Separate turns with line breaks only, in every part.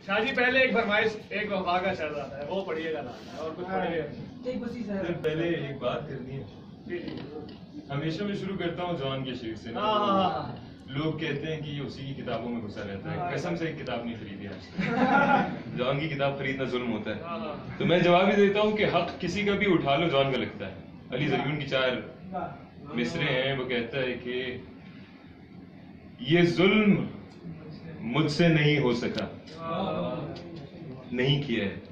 शाहजी पहले एक फरमाइश, एक वफा का शहजादा है, वो पढ़िएगा ना और कुछ पढ़िएगा।
पहले एक बात करनी है। हमेशा मैं शुरू करता हूँ जॉन के शेर से ना। लोग कहते हैं कि ये उसी की किताबों में घुसा रहता है। कसम से एक किताब नहीं खरीदी आज तक। जॉन की किताब खरीदना जुल्म होता है। तो मैं जवाब ही देता हूँ कि हक किसी का भी उठा लो, जॉन का लगता है। अली ज़रियून की 4 मिसरे हैं। वो कहता है कि ये जुल्म मुझसे नहीं हो सका, नहीं किया है।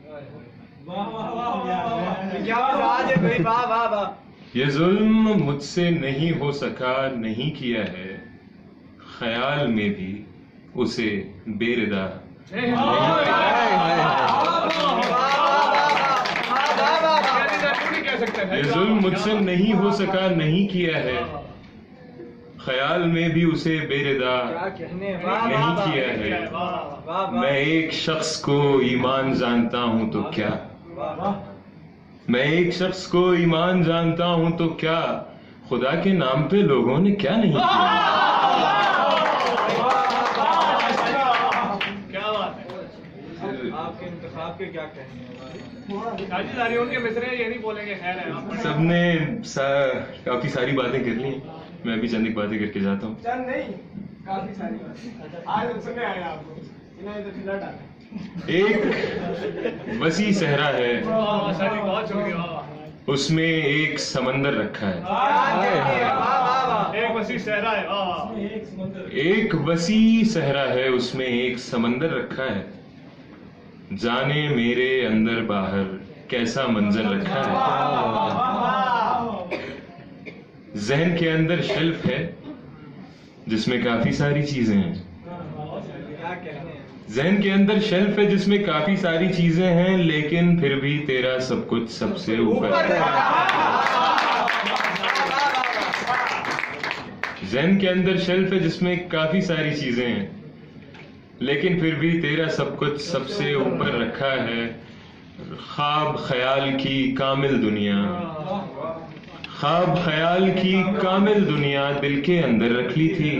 ये जुल्म मुझसे नहीं हो सका, नहीं किया है। ख्याल में भी उसे बेरिदा ये जुल्म मुझसे नहीं हो सका, नहीं किया है। ख्याल में भी उसे बेरिदा नहीं किया है। मैं एक शख्स को ईमान जानता हूं तो क्या, मैं एक शख्स को ईमान जानता हूं तो क्या, खुदा के नाम पे लोगों ने क्या नहीं किया।
क्या बात है।
आपके इंतखाब के क्या कहने हैं?
शाहजी ज़रियून के मिसरे ये नहीं बोलेंगे, खैर है आप
सबने काफी सारी बातें कर ली। मैं भी चंद एक बातें करके जाता हूँ।
चंद नहीं, काफी सारी बातें आज हम सुनने आए आपको। इन्हें तो खिला डाला।
एक वसी सहरा है,
शाहजी बहुत शुक्रिया।
उसमें एक समंदर रखा है।
एक वसी सहरा है।
एक वसी सहरा है, उसमें एक समंदर रखा है। जाने मेरे अंदर बाहर कैसा मंजर रखा है। जहन के अंदर शेल्फ है जिसमें काफी सारी चीजें हैं। जहन के अंदर शेल्फ है जिसमें काफी सारी चीजें हैं, लेकिन फिर भी तेरा सब कुछ सबसे ऊपर है। जहन के अंदर शेल्फ है जिसमें काफी सारी चीजें हैं, लेकिन फिर भी तेरा सब कुछ सबसे ऊपर रखा है। ख्वाब ख्याल की कामिल दुनिया, ख्वाब ख्याल की कामिल दुनिया दिल के अंदर रख ली थी।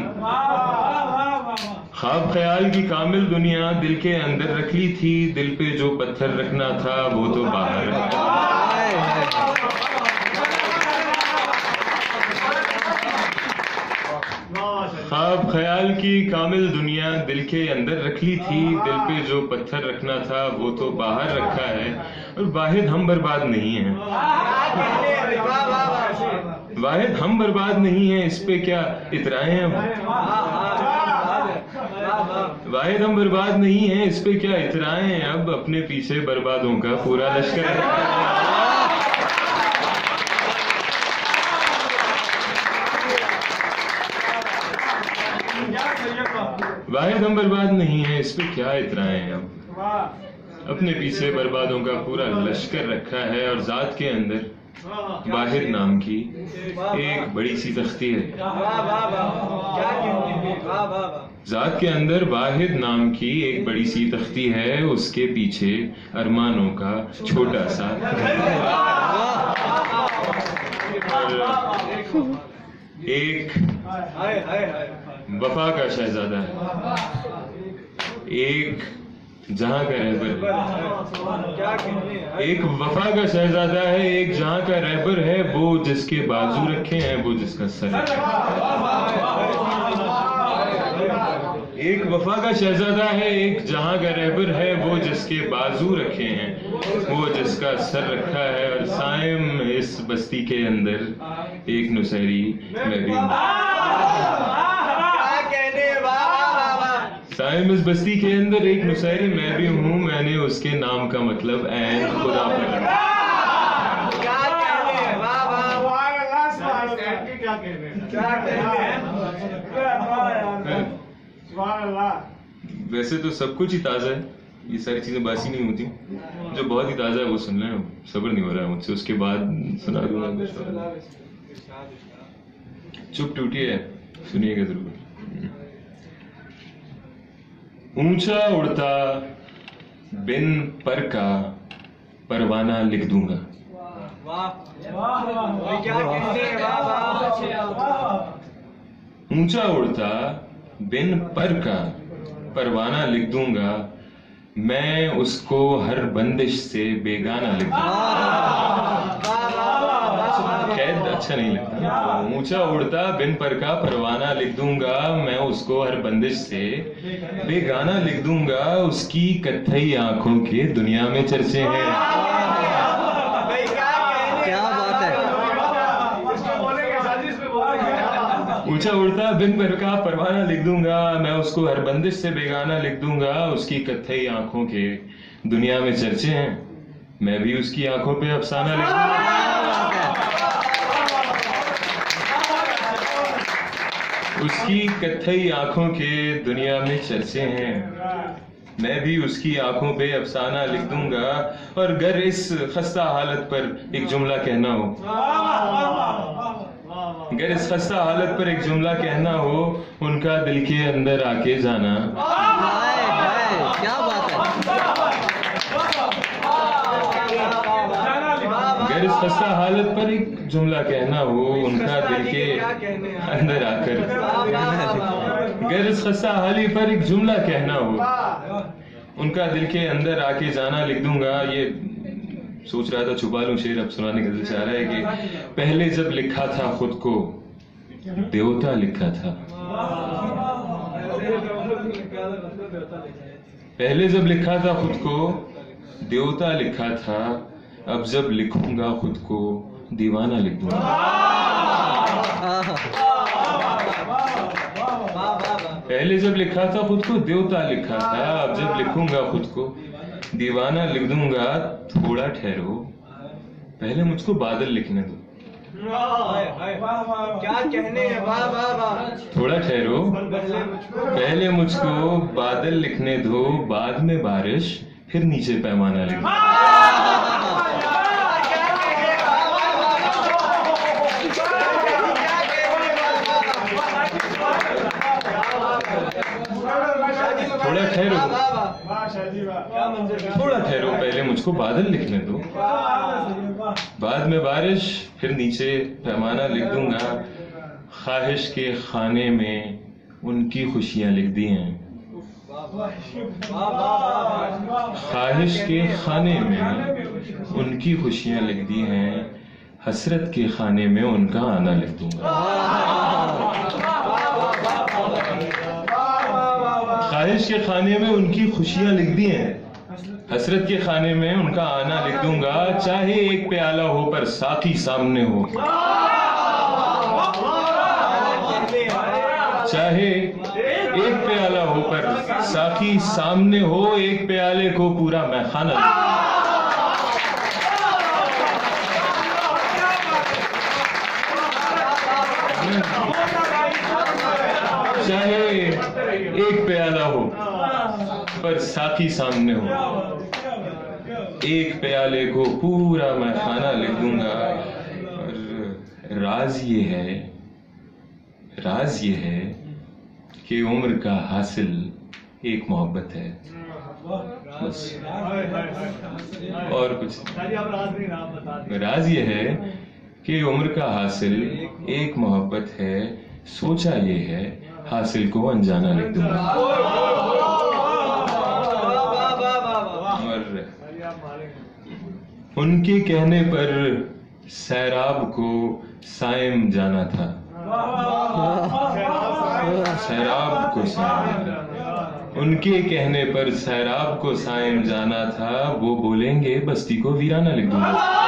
ख्वाब ख्याल की कामिल दुनिया दिल के अंदर रख ली थी। दिल पे जो पत्थर रखना था वो तो बाहर रखा। ख्वाब ख्याल की कामिल दुनिया दिल के अंदर रख ली थी। दिल पे जो पत्थर रखना था वो तो बाहर रखा है। और वाहिद हम बर्बाद नहीं हैं, वाहिद हम बर्बाद नहीं हैं, इस पे क्या इतराएं हम। वाहिद हम बर्बाद नहीं हैं, इस पे क्या इतराएं। अब अपने पीछे बर्बादों का पूरा लश्कर है। वाहिद हम बर्बाद नहीं है, इस पे क्या इतराएं। अब अपने पीछे बर्बादों का पूरा लश्कर रखा है। और जात के अंदर वाहिद नाम की एक बड़ी सी तख्ती है। जात के अंदर वाहिद नाम की एक बड़ी सी तख्ती है, उसके पीछे अरमानों का छोटा सा एक वफा का शहजादा है, एक जहां का रहबर है। एक वफा का शहजादा है, एक जहां का रहबर है। वो जिसके बाजू रखे हैं, वो जिसका सर रखा है। एक वफा का शहजादा है, एक जहां का रहबर है। वो जिसके बाजू रखे हैं, वो जिसका सर रखा है। और साइम इस बस्ती के अंदर एक नुसैरी मैं भी हूं। साइम इस बस्ती के अंदर एक नुसैरी मैं भी हूँ। मैंने उसके नाम का मतलब ऐन खुदा पर रखा। वैसे तो सब कुछ ही ताजा है, ये सारी चीजें बासी नहीं होती। जो बहुत ही ताजा है वो सुन लें। सब्र नहीं हो रहा है मुझसे, उसके बाद सुना दूंगा। चुप टूटी है, सुनिएगा जरूर। ऊंचा उड़ता बिन पर का परवाना लिख दूंगा। ऊंचा उड़ता बिन पर का परवाना लिख दूंगा। मैं उसको हर बंदिश से बेगाना लिख दूंगा। कैद अच्छा नहीं लगता। ऊंचा उड़ता बिन पर का परवाना लिख दूंगा, मैं उसको हर बंदिश से बेगाना लिख दूंगा। उसकी कत्थई आंखों के दुनिया में चर्चे हैं।
क्या बात है।
ऊंचा उड़ता बिन पर का परवाना लिख दूंगा, मैं उसको हर बंदिश से बेगाना लिख दूंगा। उसकी कत्थई आंखों के दुनिया में चर्चे हैं, मैं भी उसकी आंखों पे अफसाना लिख दूंगा। उसकी कत्थई आंखों के दुनिया में चर्चे हैं, मैं भी उसकी आंखों पे अफसाना लिख दूंगा। और अगर इस खस्ता हालत पर एक जुमला कहना हो, अगर इस खस्ता हालत पर एक जुमला कहना हो, उनका दिल के अंदर आके जाना।
क्या बात है।
अगर इस खस्ता हालत पर एक जुमला कहना हो, उनका दिल के अंदर आकर। अगर इस खस्ता हाली पर एक जुमला कहना हो, उनका दिल के अंदर आके जाना लिख दूंगा। ये सोच रहा था छुपा लूं शेर, अब सुनाने का दिल चाह रहा है कि पहले जब लिखा था खुद को देवता लिखा था। पहले जब लिखा था खुद को देवता लिखा था, अब जब लिखूंगा खुद को दीवाना लिख दूंगा। पहले जब लिखा था खुद को देवता लिखा था, अब जब लिखूंगा खुद को दीवाना लिख दूंगा। थोड़ा ठहरो, पहले मुझको बादल लिखने दो।
क्या कहने हैं। वाह वाह वाह।
थोड़ा ठहरो, पहले मुझको बादल लिखने दो, बाद में बारिश, फिर नीचे पैमाना लिख दो। थोड़ा ठहरो, थोड़ा ठहरो, पहले मुझको बादल लिखने दो, बाद में बारिश, फिर नीचे पैमाना लिख दूंगा। ख्वाहिश के खाने में उनकी खुशियां लिख दी हैं। ख्वाहिश के खाने में उनकी खुशियां लिख दी हैं, हसरत के खाने में उनका आना लिख दूंगा। ख्वाहिश के खाने में उनकी खुशियां लिख दी हैं, हसरत के खाने में उनका आना लिख दूंगा। चाहे एक प्याला हो पर साथी सामने हो, चाहे एक प्याला हो पर साथी सामने हो, एक प्याले को पूरा मैखाना। चाहे एक प्याला हो पर साथी सामने हो, एक प्याले को पूरा मैं खाना लिख दूंगा। और राज ये है कि उम्र का हासिल एक मोहब्बत है, बस और कुछ। राज ये है कि उम्र का हासिल एक मोहब्बत है, सोचा ये है हासिल को अनजाना लिख दूंगा। और उनके कहने पर सैराब को साइम जाना था, सैराब को साइम, उनके कहने पर सैराब को साइम जाना था। वो बोलेंगे बस्ती को वीराना लिख दूंगा।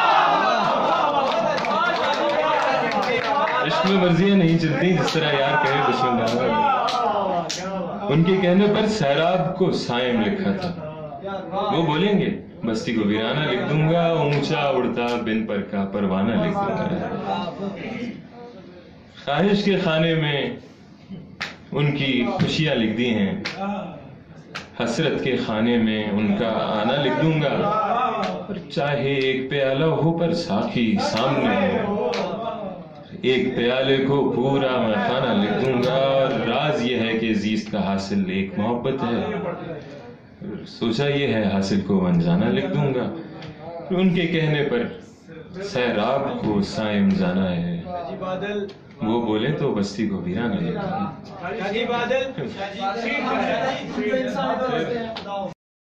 इश्क में मर्जियां नहीं चलती, जिस तरह यार कहे बिस्मिल्लाह। उनके कहने पर सैराब को साइम लिखा था, वो बोलेंगे बस्ती को वीराना लिख दूंगा। ऊंचा उड़ता बिन पर का परवाना लिख दूंगा। ख्वाहिश के खाने में उनकी खुशियां लिख दी हैं, हसरत के खाने में उनका आना लिख दूंगा। और चाहे एक प्याला हो पर साथी सामने हो, एक प्याले को पूरा मैं खाना लिख दूंगा। राज ये है कि जीस्त का हासिल एक मोहब्बत है, सोचा ये है हासिल को अनजाना लिख दूंगा। उनके कहने पर सैराब को साइम जाना है, वो बोले तो बस्ती को वीराना लिख दूंगा।